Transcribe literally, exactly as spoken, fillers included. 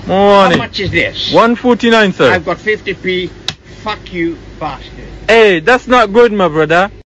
Morning. How much is this? one forty-nine, sir. I've got fifty p. Fuck you, bastard. Hey, that's not good, my brother.